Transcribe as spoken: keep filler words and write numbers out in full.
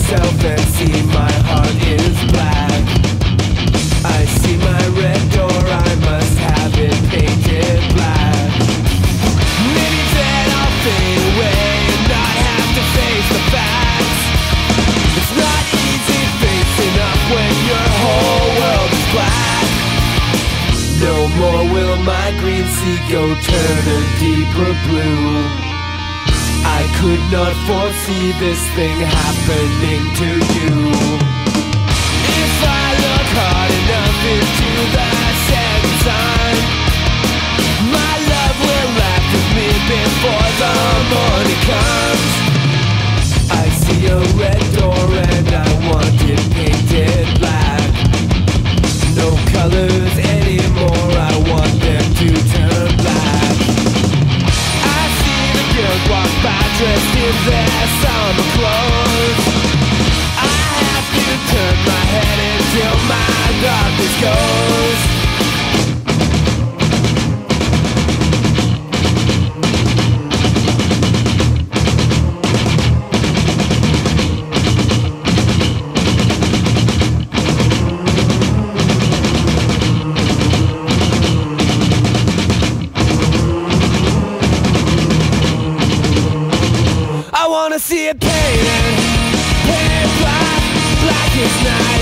myself and see my heart is black. I see my red door, I must have it painted black. Maybe then I'll fade away and not have to face the facts. It's not easy facing up when your whole world is black. No more will my green sea go turn a deeper blue. I could not foresee this thing happening to you. If I look hard enough into the setting sun, my love will laugh with me before the morning comes. I see a red door and I want it painted black. No colors anymore, I want them to turn black. I see the girls walk by dressed in their summer clothes. I have to turn my head until my darkness goes. I wanna see it painted, painted black, black as night.